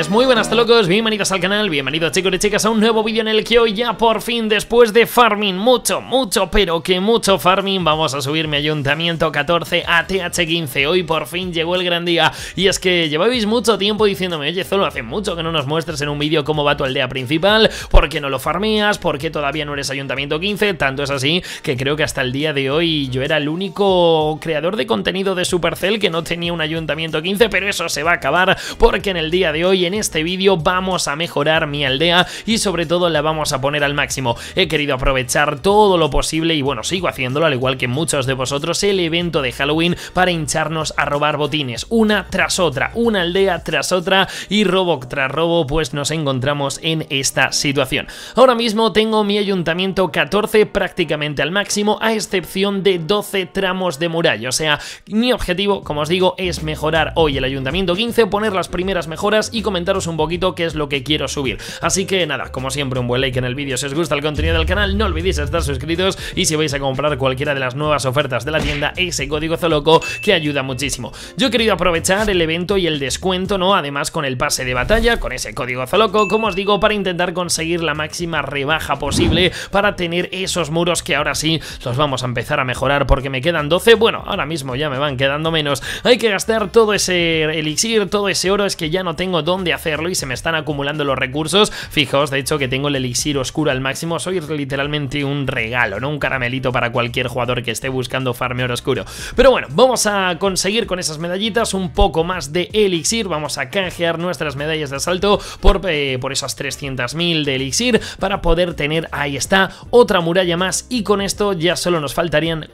días, muy buenas locos, bienvenidos al canal, bienvenidos chicos y chicas a un nuevo vídeo en el que hoy ya por fin, después de farming, mucho, pero que mucho farming, vamos a subir mi ayuntamiento 14 a TH15. Hoy por fin llegó el gran día, y es que lleváis mucho tiempo diciéndome, oye Zolo, hace mucho que no nos muestres en un vídeo cómo va tu aldea principal, ¿por qué no lo farmeas? ¿Por qué todavía no eres ayuntamiento 15? Tanto es así que creo que hasta el día de hoy yo era el único creador de contenido de Supercell que no tenía un ayuntamiento 15, pero eso se va a acabar porque en el día de hoy, en este vídeo, vamos a mejorar mi aldea y sobre todo la vamos a poner al máximo. He querido aprovechar todo lo posible y bueno, sigo haciéndolo al igual que muchos de vosotros, el evento de Halloween para hincharnos a robar botines, una tras otra, una aldea tras otra y robo tras robo, pues nos encontramos en esta situación. Ahora mismo tengo mi ayuntamiento 14 prácticamente al máximo, a excepción de 12 tramos de muralla, o sea, mi objetivo, como os digo, es mejorar hoy el ayuntamiento 15, poner las primeras mejoras y comentaros un poquito qué es lo que quiero subir. Así que nada, como siempre, un buen like en el vídeo si os gusta el contenido del canal, no olvidéis estar suscritos y si vais a comprar cualquiera de las nuevas ofertas de la tienda, ese código Zoloco que ayuda muchísimo. Yo he querido aprovechar el evento y el descuento, ¿no? Además con el pase de batalla, con ese código Zoloco, como os digo, para intentar conseguir la máxima rebaja posible para tener esos muros que ahora sí los vamos a empezar a mejorar porque me quedan 12, bueno, ahora mismo ya me van quedando menos, hay que gastar todo ese elixir, todo ese oro, es que ya no tengo dónde hacerlo y se me están acumulando los recursos. Fijaos, de hecho, que tengo el elixir oscuro al máximo, soy literalmente un regalo, ¿no? Un caramelito para cualquier jugador que esté buscando farmear oscuro. Pero bueno, vamos a conseguir con esas medallitas un poco más de elixir, vamos a canjear nuestras medallas de asalto por esas 300.000 de elixir para poder tener, ahí está, otra muralla más y con esto ya solo nos faltarían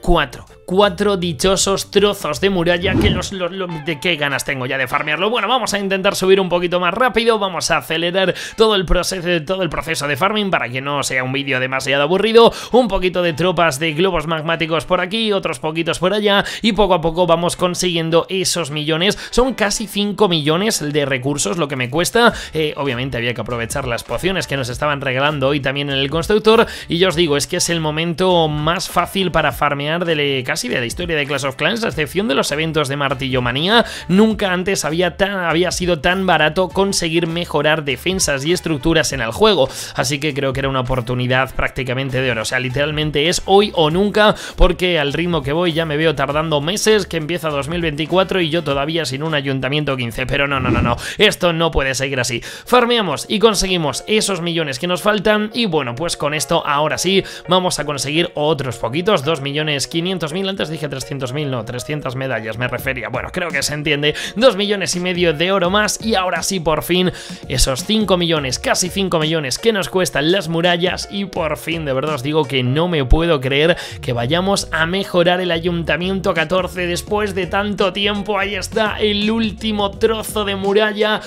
4 dichosos trozos de muralla que de qué ganas tengo ya de farmearlo. Bueno, vamos a intentar subir un poquito más rápido, vamos a acelerar todo el proceso de farming para que no sea un vídeo demasiado aburrido, un poquito de tropas de globos magmáticos por aquí, otros poquitos por allá y poco a poco vamos consiguiendo esos millones, son casi 5 millones de recursos lo que me cuesta, obviamente había que aprovechar las pociones que nos estaban regalando hoy también en el constructor y yo os digo, es que es el momento más fácil para farmear casi de la historia de Clash of Clans, a excepción de los eventos de Martillo Manía, nunca antes había sido tan barato conseguir mejorar defensas y estructuras en el juego, así que creo que era una oportunidad prácticamente de oro, o sea, literalmente es hoy o nunca, porque al ritmo que voy ya me veo tardando meses, que empieza 2024 y yo todavía sin un ayuntamiento 15, pero no, esto no puede seguir así. Farmeamos y conseguimos esos millones que nos faltan y bueno, pues con esto ahora sí vamos a conseguir otros poquitos, 2.500.000, antes dije 300.000, no, 300 medallas me refería, bueno, creo que se entiende, 2,5 millones de oro más y ahora sí por fin esos 5 millones, casi 5 millones que nos cuestan las murallas y por fin, de verdad os digo que no me puedo creer que vayamos a mejorar el ayuntamiento 14 después de tanto tiempo. Ahí está el último trozo de muralla,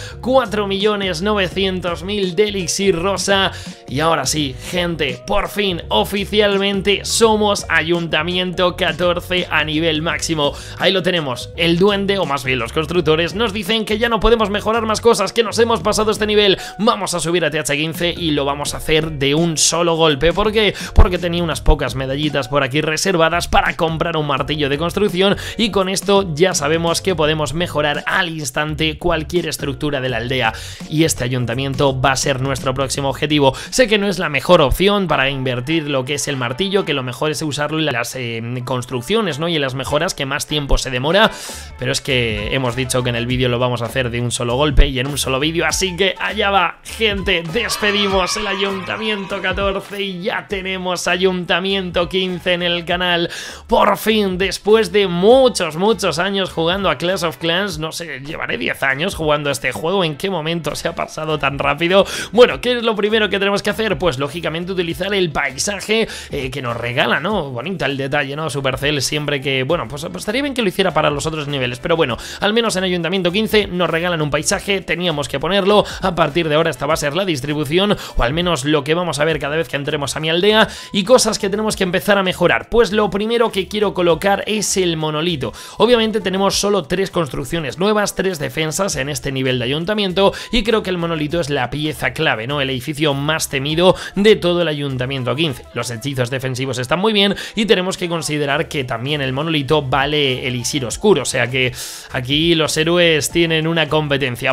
4.900.000 de elixir rosa y ahora sí, gente, por fin, oficialmente somos ayuntamiento 14 a nivel máximo. Ahí lo tenemos, el duende, o más bien los constructores, nos dicen que ya no podemos mejorar más cosas, que nos hemos pasado este nivel, vamos a subir a TH15 y lo vamos a hacer de un solo golpe. ¿Por qué? Porque tenía unas pocas medallitas por aquí reservadas para comprar un martillo de construcción y con esto ya sabemos que podemos mejorar al instante cualquier estructura de la aldea y este ayuntamiento va a ser nuestro próximo objetivo. Sé que no es la mejor opción para invertir lo que es el martillo, que lo mejor es usarlo en las construcciones, ¿no? Y en las mejoras que más tiempo se demora, pero es que hemos dicho que en el vídeo lo vamos a hacer de un solo golpe y en un solo vídeo, así que allá va, gente, despedimos el ayuntamiento 14 y ya tenemos ayuntamiento 15 en el canal, por fin, después de muchos años jugando a Clash of Clans, no sé, llevaré 10 años jugando a este juego, ¿en qué momento se ha pasado tan rápido? Bueno, ¿qué es lo primero que tenemos que hacer? Pues lógicamente utilizar el paisaje que nos regala, ¿no? Bonito el detalle, ¿no? Supercell siempre que, bueno, pues estaría bien que lo hiciera para los otros niveles, pero bueno, al menos en ayuntamiento 15 nos regalan un paisaje, teníamos que ponerlo, a partir de ahora esta va a ser la distribución, o al menos lo que vamos a ver cada vez que entremos a mi aldea, y cosas que tenemos que empezar a mejorar. Pues lo primero que quiero colocar es el monolito. Obviamente tenemos solo 3 construcciones nuevas, 3 defensas en este nivel de ayuntamiento, y creo que el monolito es la pieza clave, ¿no? El edificio más temido de todo el ayuntamiento 15. Los hechizos defensivos están muy bien y tenemos que considerar que también el monolito vale elixir oscuro, o sea que aquí los héroes tienen una competencia. Bueno, vamos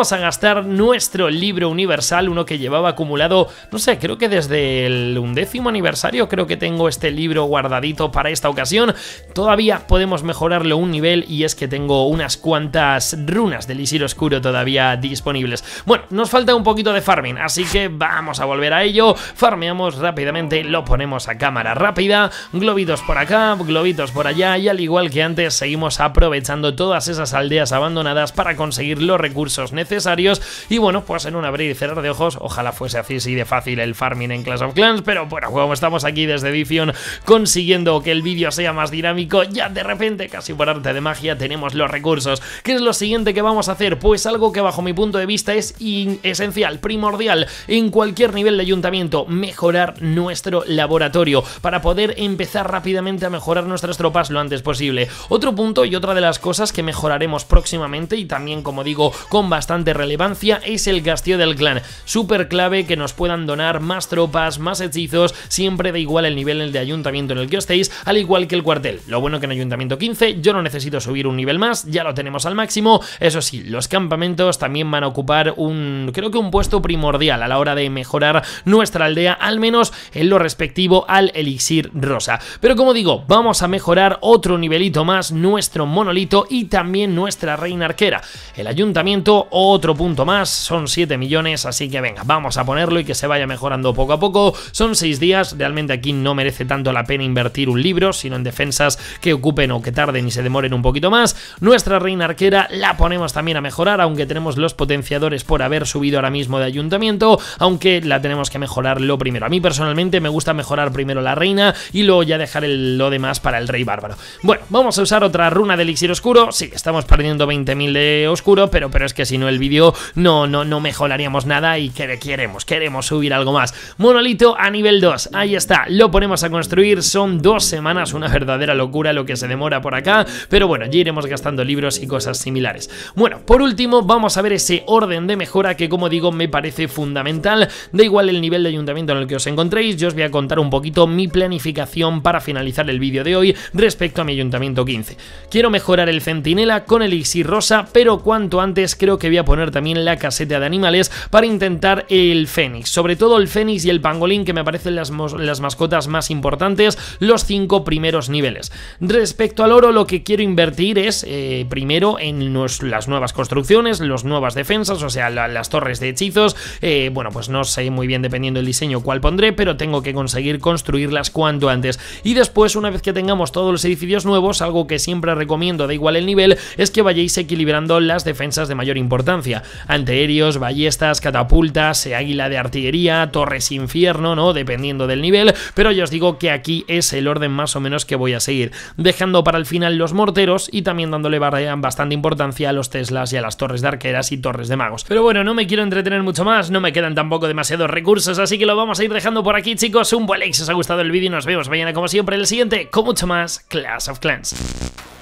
vamos a gastar nuestro libro universal, uno que llevaba acumulado, no sé, creo que desde el 11º aniversario creo que tengo este libro guardadito para esta ocasión. Todavía podemos mejorarlo un nivel y es que tengo unas cuantas runas del Elixir Oscuro todavía disponibles. Bueno, nos falta un poquito de farming, así que vamos a volver a ello. Farmeamos rápidamente, lo ponemos a cámara rápida, globitos por acá, globitos por allá, y al igual que antes seguimos aprovechando todas esas aldeas abandonadas para conseguir los recursos necesarios. Y bueno, pues en un abrir y cerrar de ojos, ojalá fuese así de fácil el farming en Clash of Clans, pero bueno, como estamos aquí desde Edition consiguiendo que el vídeo sea más dinámico, ya de repente, casi por arte de magia, tenemos los recursos. ¿Qué es lo siguiente que vamos a hacer? Pues algo que bajo mi punto de vista es esencial, primordial en cualquier nivel de ayuntamiento: mejorar nuestro laboratorio para poder empezar rápidamente a mejorar nuestras tropas lo antes posible. Otro punto y otra de las cosas que mejoraremos próximamente, y también, como digo, con bastante relevancia, es el castillo del clan. Súper clave que nos puedan donar más tropas, más hechizos, siempre da igual el nivel de ayuntamiento en el que estéis, al igual que el cuartel. Lo bueno que en ayuntamiento 15 yo no necesito subir un nivel más, ya lo tenemos al máximo. Eso sí, los campamentos también van a ocupar creo que un puesto primordial a la hora de mejorar nuestra aldea, al menos en lo respectivo al elixir rosa. Pero como digo, vamos a mejorar otro nivelito más nuestro monolito y también nuestra reina arquera. El ayuntamiento, otro punto más, son 7 millones, así que venga, vamos a ponerlo y que se vaya mejorando poco a poco. Son 6 días, realmente aquí no merece tanto la pena invertir un libro, sino en defensas que ocupen o que tarden y se demoren un poquito más. Nuestra reina arquera la ponemos también a mejorar, aunque tenemos los potenciadores por haber subido ahora mismo de ayuntamiento, aunque la tenemos que mejorar lo primero. A mí personalmente me gusta mejorar primero la reina y luego ya dejar lo demás para el rey bárbaro. Bueno, vamos a usar otra runa de elixir oscuro. Sí, estamos perdiendo 20.000 de oscuro, pero es que si no el vídeo no mejoraríamos nada y queremos subir algo más. Monolito a nivel 2, ahí está, lo ponemos a construir. Son 2 semanas, una verdadera locura lo que se demora por acá, pero bueno, ya iremos gastando libros y cosas similares. Bueno, por último vamos a ver ese orden de mejora que, como digo, me parece fundamental. Da igual el nivel de ayuntamiento en el que os encontréis, yo os voy a contar un poquito mi planificación para finalizar el vídeo de hoy respecto a mi ayuntamiento 15. Quiero mejorar el centinela con elixir rosa, pero cuanto antes creo que voy a poner también la caseta de animales para intentar el fénix, sobre todo el fénix y el pangolín, que me parecen las mascotas más importantes, los 5 primeros niveles. Respecto al oro, lo que quiero invertir es primero en las nuevas construcciones, las nuevas defensas, o sea, las torres de hechizos. Bueno, pues no sé muy bien, dependiendo del diseño, cuál pondré, pero tengo que conseguir construirlas cuanto antes. Y después, una vez que tengamos todos los edificios nuevos, algo que siempre recomiendo, da igual el nivel, es que vayáis equilibrando las defensas de mayor importancia: antiaéreos, ballestas, catapultas, águila de artillería, torres infierno, ¿no? Dependiendo del nivel, pero ya os digo que aquí es el orden más o menos que voy a seguir, dejando para el final los morteros y también dándole bastante importancia a los teslas y a las torres de arqueras y torres de magos. Pero bueno, no me quiero entretener mucho más, no me quedan tampoco demasiados recursos, así que lo vamos a ir dejando por aquí, chicos. Un buen like si os ha gustado el vídeo y nos vemos mañana como siempre en el siguiente con mucho más Clash of Clans.